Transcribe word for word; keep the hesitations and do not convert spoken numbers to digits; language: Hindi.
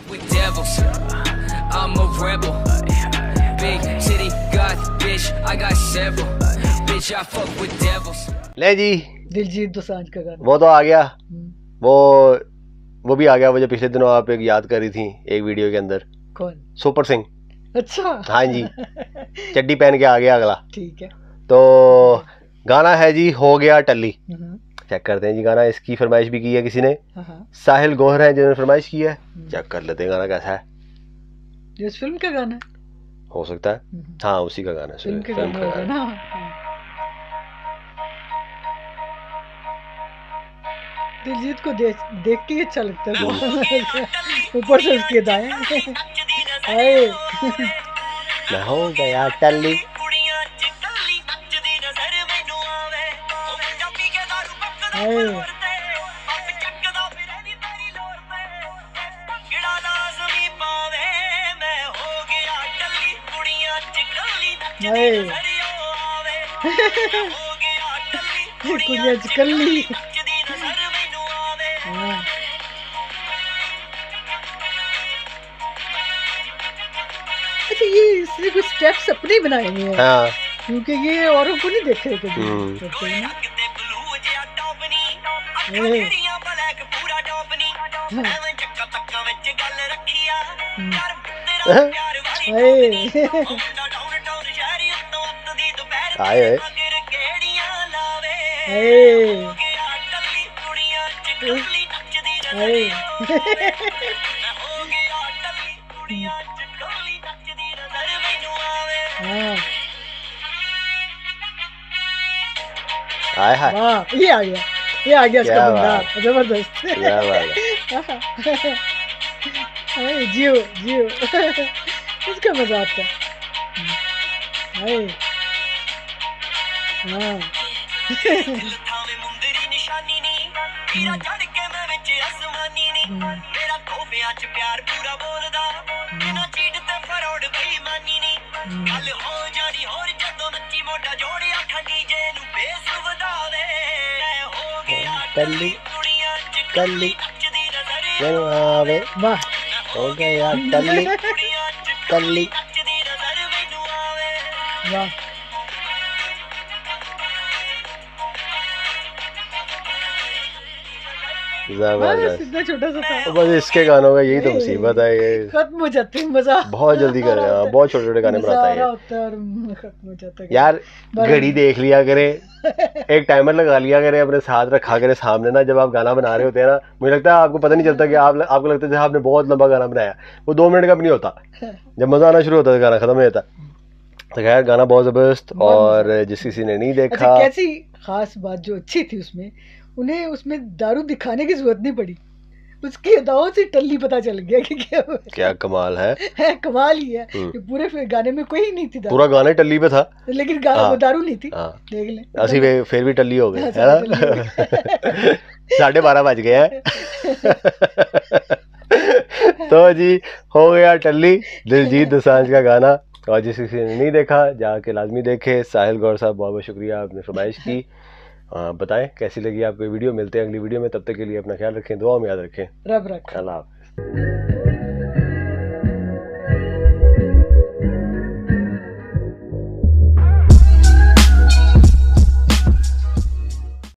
with devils. I'm a rebel. Big city got bitch, I got several. Bitch, I fuck with devils. ले जी दिलजीत दोसांझ का गाना वो तो आ गया, वो वो भी आ गया। वो जो पिछले दिनों आप एक याद कर रही थी एक वीडियो के अंदर, कौन? सुपर सिंह। अच्छा हाँ जी, चड्डी पहन के आ गया अगला। ठीक है, तो गाना है जी हो गया टल्ली। चेक करते हैं जी गाना। इसकी फरमाइश भी की है किसी ने, साहिल गौहर है जिन्होंने फरमाइश की है। चेक कर लेते हैं गाना कैसा है। ये इस फिल्म का गाना है? हो सकता है, हाँ उसी का गाना है। फिल्म का गाना होगा ना। दिलजीत को देख देख के अच्छा लगता है, ऊपर से उसके दाएं आए मैं हो गया टल्ली। कुड़िया चकल्ली। अच्छा, ये इसने कुछ स्टेप्स अपने बनाए हुए हैं। हाँ, क्योंकि ये औरों को नहीं देखे कभी। आए आए हाय, ये आ गया, ये आ गया इसका बंदा, जबरदस्त। जियो जियो इसका मजा आता है। हाँ टल्ली टल्ली आवे, वाह हो गया टल्ली टल्ली। वाह जबरदस्त। इतना छोटा सा था। बस इसके गानों का यही तो मुसीबत है, ये खत्म हो जाते हैं, मजा बहुत जल्दी कर रहे हैं। बहुत छोटे छोटे गाने बनाता है खत्म हो जाता है यार। घड़ी देख लिया करे, एक टाइमर लगा लिया करे, अपने साथ रखा करे सामने ना। जब आप गाना बना रहे होते हैं ना, मुझे लगता है आपको पता नहीं चलता कि आप आपको लगता है जैसे आपने बहुत लंबा गाना बनाया। वो दो मिनट का भी नहीं होता, जब मजा आना शुरू होता है गाना खत्म हो जाता। तो खैर गाना बहुत जबरदस्त, और जिस किसी ने नहीं देखा। अच्छा, कैसी खास बात जो अच्छी थी उसमें, उन्हें उसमें दारू दिखाने की जरूरत नहीं पड़ी, उसकी अदाओं से टल्ली पता चल गया कि क्या क्या कमाल है, है कमाल ही है। कि पूरे गाने में कोई नहीं थी दारू, पूरा गाना टल्ली पे था, लेकिन वो दारू नहीं थी। देख ले, असली वे फिर भी टल्ली हो गए है ना। साढ़े बारह बज गए हैं। तो जी हो गया टल्ली, दिलजीत दोसांझ का गाना। और जिस किसी ने नहीं देखा जाके लाजमी देखे। साहिल गौर साहब बहुत बहुत शुक्रिया, आपने फरमाइश की। आ, बताएं कैसी लगी आपको वीडियो। मिलते हैं अगली वीडियो में, तब तक के लिए अपना ख्याल रखें, दुआ में याद रखें। रब रख। अल्लाह हाफ़िज़।